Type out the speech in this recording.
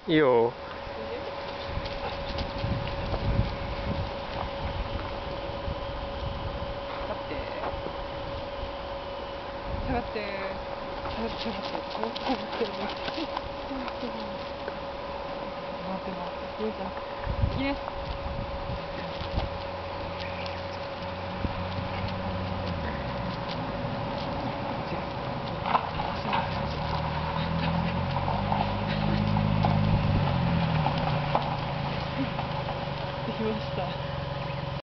いいよ。 下がって下がって下がってこうこうしてるね。待って待って、ゆうちゃん、いきね。